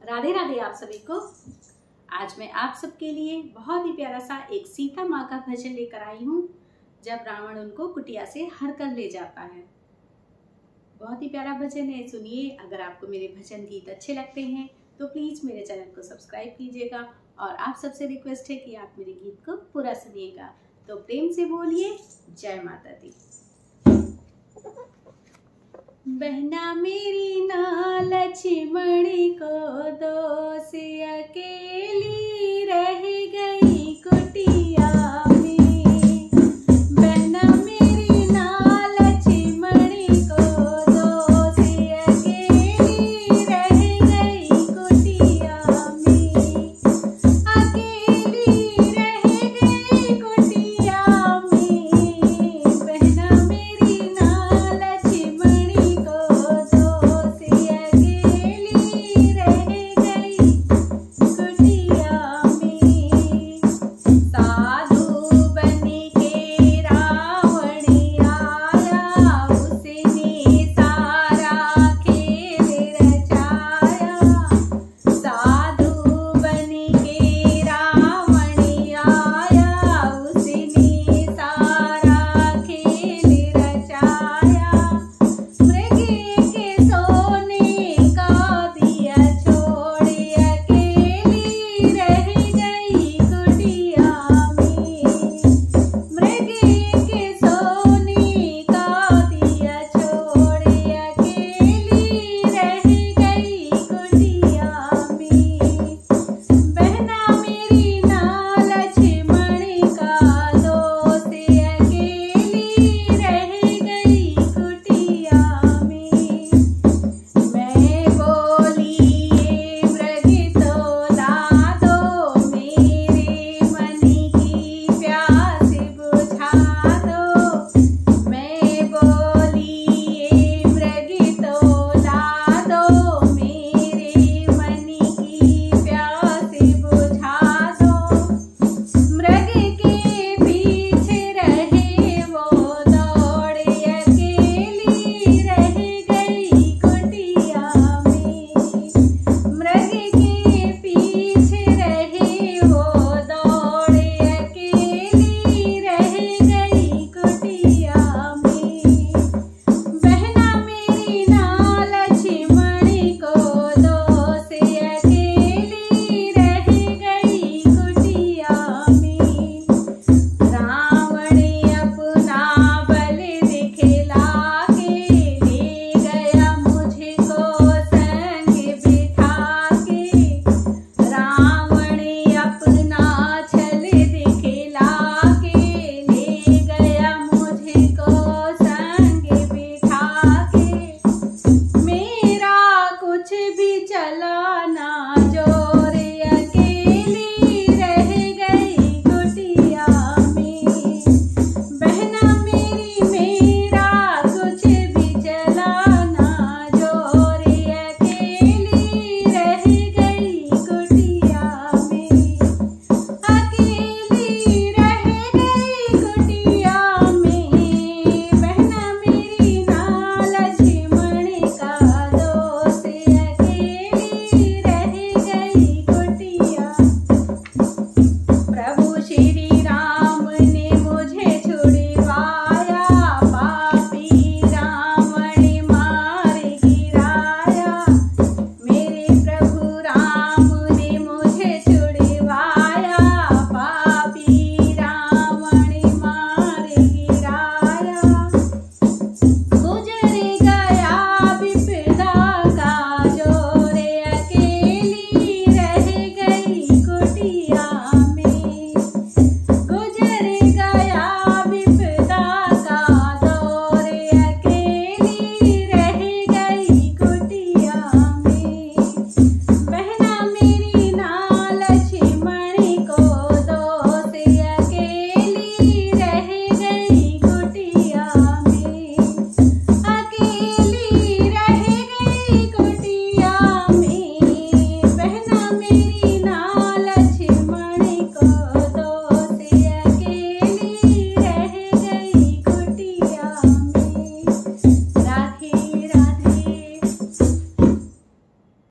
राधे राधे आप सभी को। आज मैं आप सबके लिए बहुत ही प्यारा सा एक सीता माँ का भजन लेकर आई हूँ, जब रावण उनको कुटिया से हर कर ले जाता है। बहुत ही प्यारा भजन है, सुनिए। अगर आपको मेरे भजन गीत अच्छे लगते हैं तो प्लीज मेरे चैनल को सब्सक्राइब कीजिएगा और आप सबसे रिक्वेस्ट है कि आप मेरे गीत को पूरा सुनिएगा। तो प्रेम से बोलिए जय माता दी। बहना मेरी ना लक्ष्मणी को दोष अकेला